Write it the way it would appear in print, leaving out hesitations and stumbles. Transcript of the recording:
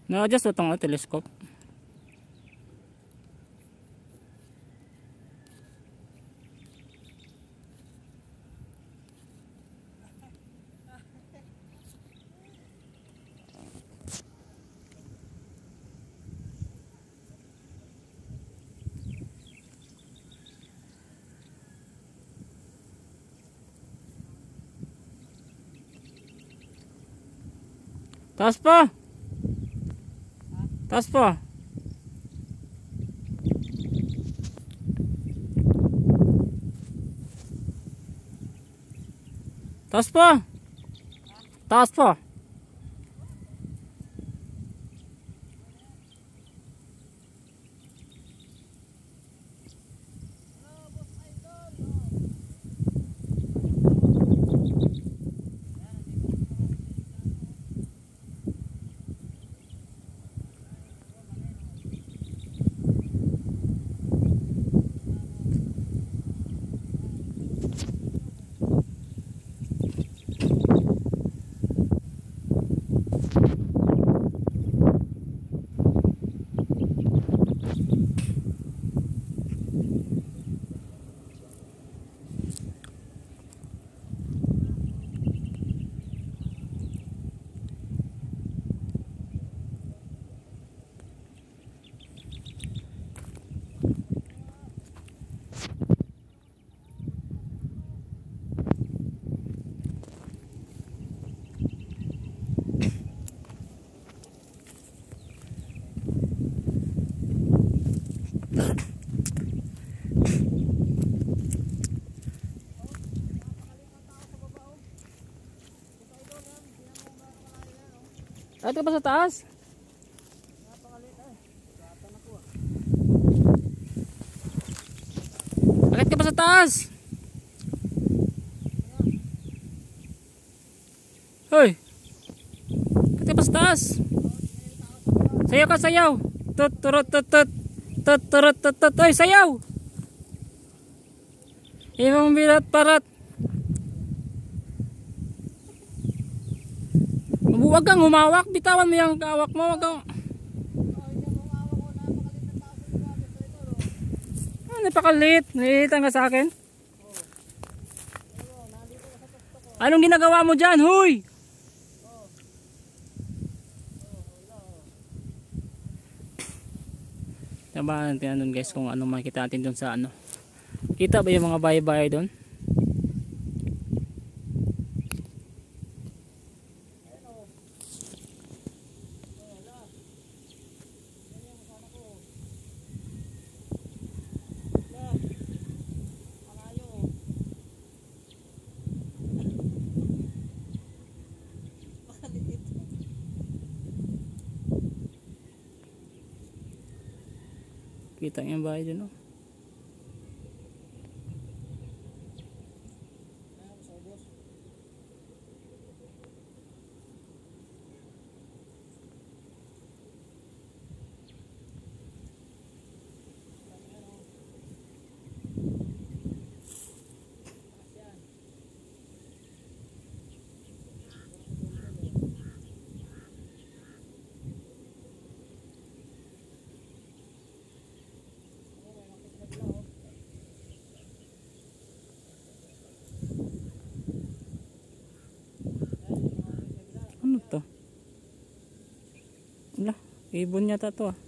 Na-adjust na itong telescope. Taas pa. Taas pa. Taas pa. Taas pa. Akit ka pa sa taas? Akit ka pa sa taas? Hoy! Akit ka pa sa taas? Sayaw ka, sayaw! Tut turut tut tut tut turut tut tut. Hoy, sayaw! Imong bilat parat. Huwag kang humawak, bitawan mo yung kawak mo, wag kang... Napakalit, nalilitan ka sa akin. Anong ginagawa mo dyan, huy? Tabahan natin doon guys kung ano makikita natin doon sa ano. Kita ba yung mga bahay-bahay doon? Kita yung bahay dyan, oh. Ano to? Wala, ibon yata to, ah.